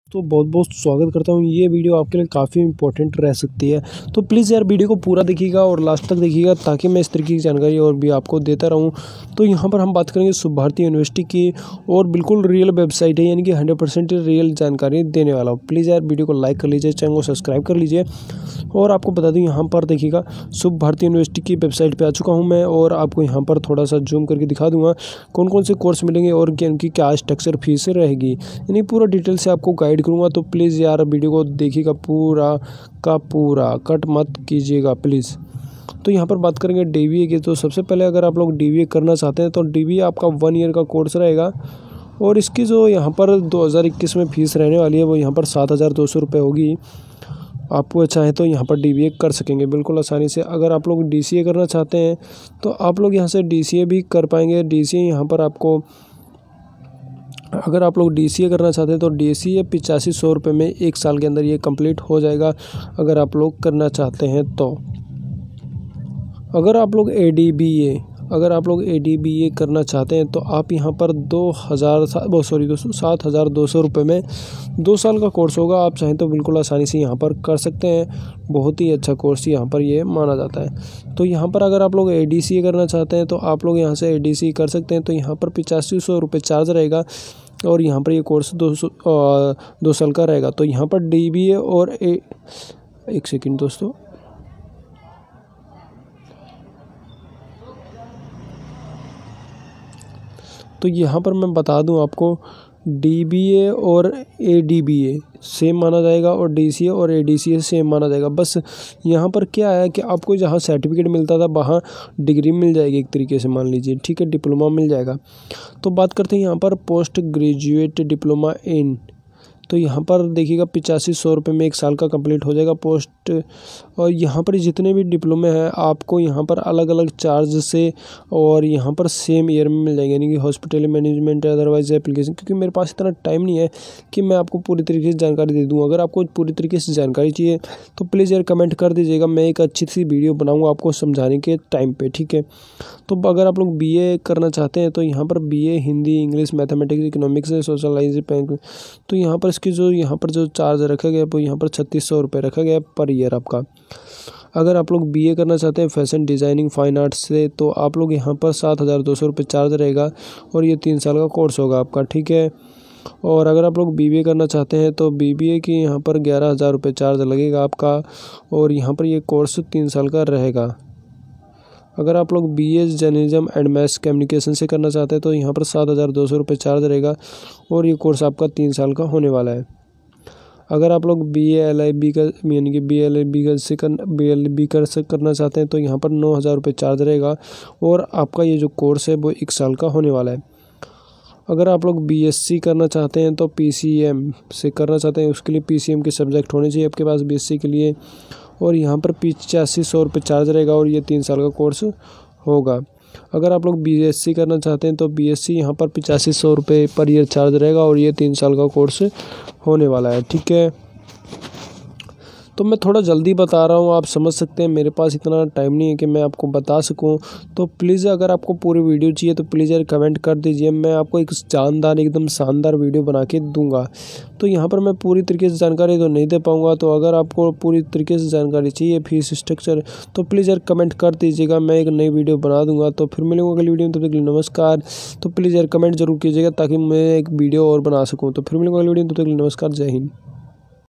तो बहुत बहुत स्वागत करता हूँ। ये वीडियो आपके लिए काफ़ी इंपॉर्टेंट रह सकती है, तो प्लीज़ यार वीडियो को पूरा देखिएगा और लास्ट तक देखिएगा ताकि मैं इस तरीके की जानकारी और भी आपको देता रहूँ। तो यहाँ पर हम बात करेंगे शुभ भारती यूनिवर्सिटी की और बिल्कुल रियल वेबसाइट है, यानी कि 100% रियल जानकारी देने वाला हूँ। प्लीज़ यार वीडियो को लाइक कर लीजिए, चैनल को सब्सक्राइब कर लीजिए। और आपको बता दूँ यहाँ पर देखिएगा शुभ भारती यूनिवर्सिटी की वेबसाइट पर आ चुका हूँ मैं, और आपको यहाँ पर थोड़ा सा जूम करके दिखा दूँगा कौन कौन से कोर्स मिलेंगे और उनकी क्या स्ट्रक्चर फीस रहेगी, यानी पूरा डिटेल से आपको गाइड करूँगा। तो प्लीज़ यार वीडियो को देखिएगा पूरा का पूरा, कट मत कीजिएगा प्लीज़। तो यहाँ पर बात करेंगे DBA की। तो सबसे पहले अगर आप लोग DBA करना चाहते हैं तो DBA आपका 1 ईयर का कोर्स रहेगा, और इसकी जो यहाँ पर 2021 में फ़ीस रहने वाली है वो यहाँ पर 7,200 रुपये होगी। आपको चाहे तो यहाँ पर DBA कर सकेंगे बिल्कुल आसानी से। अगर आप लोग DCA करना चाहते हैं तो आप लोग यहाँ से DCA भी कर पाएंगे। DCA यहाँ पर आपको, अगर आप लोग DCA करना चाहते हैं तो DCA 8500 रुपये में 1 साल के अंदर ये कंप्लीट हो जाएगा, अगर आप लोग करना चाहते हैं तो। अगर आप लोग ADBA करना चाहते हैं तो आप यहाँ पर 7,200 रुपये में 2 साल का कोर्स होगा। आप चाहें तो बिल्कुल आसानी से यहाँ पर कर सकते हैं, बहुत ही अच्छा कोर्स यहाँ पर ये माना जाता है। तो यहाँ पर अगर आप लोग ADCA करना चाहते हैं तो आप लोग यहाँ से ADCA कर सकते हैं। तो यहाँ पर 8500 रुपये चार्ज रहेगा, और यहाँ पर ये कोर्स 2 साल का रहेगा। तो यहाँ पर DBA और एक सेकंड दोस्तों, तो यहाँ पर मैं बता दूँ आपको DBA और ADBA सेम माना जाएगा, और DCA और ADCA सेम माना जाएगा। बस यहाँ पर क्या है कि आपको जहाँ सर्टिफिकेट मिलता था वहाँ डिग्री मिल जाएगी, एक तरीके से मान लीजिए, ठीक है, डिप्लोमा मिल जाएगा। तो बात करते हैं यहाँ पर पोस्ट ग्रेजुएट डिप्लोमा इन। तो यहाँ पर देखिएगा 8500 रुपये में 1 साल का कंप्लीट हो जाएगा पोस्ट। और यहाँ पर जितने भी डिप्लोमे हैं आपको यहाँ पर अलग अलग चार्ज से और यहाँ पर सेम ईयर में मिल जाएंगे, यानी कि हॉस्पिटल मैनेजमेंट अदरवाइज एप्लीकेशन। क्योंकि मेरे पास इतना टाइम नहीं है कि मैं आपको पूरी तरीके से जानकारी दे दूँ। अगर आपको पूरी तरीके से जानकारी चाहिए तो प्लीज़ यार कमेंट कर दीजिएगा, मैं एक अच्छी सी वीडियो बनाऊँगा आपको समझाने के टाइम पर, ठीक है। तो अगर आप लोग BA करना चाहते हैं तो यहाँ पर BA Hindi, English, mathematics, economics, socialise, तो यहाँ पर इसकी जो चार्ज रखा गया है वो यहाँ पर 3600 रुपये रखा गया है पर ईयर आपका। अगर आप लोग BA करना चाहते हैं फैशन डिज़ाइनिंग फाइन आर्ट्स से तो आप लोग यहाँ पर 7,200 रुपये चार्ज रहेगा, और ये 3 साल का कोर्स होगा आपका, ठीक है। और अगर आप लोग BBA करना चाहते हैं तो BBA की यहाँ पर 11,000 रुपये चार्ज लगेगा आपका, और यहाँ पर ये कोर्स 3 साल का रहेगा। अगर आप लोग BS journalism and mass communication से करना चाहते हैं तो यहाँ पर 7,200 रुपये चार्ज रहेगा, और ये कोर्स आपका 3 साल का होने वाला है। अगर आप लोग BA-LLB का, यानी कि BLB करना चाहते हैं तो यहाँ पर 9,000 रुपये चार्ज रहेगा, और आपका ये जो कोर्स है वो 1 साल का होने वाला है। अगर आप लोग BSc करना चाहते हैं तो PCM से करना चाहते हैं, उसके लिए PCM के सब्जेक्ट होने चाहिए आपके पास BSc के लिए, और यहाँ पर 8500 रुपये चार्ज रहेगा, और ये 3 साल का कोर्स होगा। अगर आप लोग BSc करना चाहते हैं तो BSc यहाँ पर 8500 रुपये पर ईयर चार्ज रहेगा, और ये 3 साल का कोर्स होने वाला है, ठीक है। तो मैं थोड़ा जल्दी बता रहा हूँ, आप समझ सकते हैं, मेरे पास इतना टाइम नहीं है कि मैं आपको बता सकूँ। तो प्लीज़ अगर आपको पूरी वीडियो चाहिए तो प्लीज़ यार कमेंट कर दीजिए, मैं आपको एक जानदार, एकदम शानदार वीडियो बना के दूंगा। तो यहाँ पर मैं पूरी तरीके से जानकारी तो नहीं दे पाऊँगा, तो अगर आपको पूरी तरीके से जानकारी चाहिए फीस स्ट्रक्चर तो प्लीज़ यार कमेंट कर दीजिएगा, मैं एक नई वीडियो बना दूँगा। तो फिर मिलूँगा अगली वीडियो में, तब तक के लिए नमस्कार। तो प्लीज़ यार कमेंट जरूर कीजिएगा ताकि मैं एक वीडियो और बना सकूँ। तो फिर मिलूँगा अगली वीडियो में, तब तक के लिए नमस्कार, जय हिंद।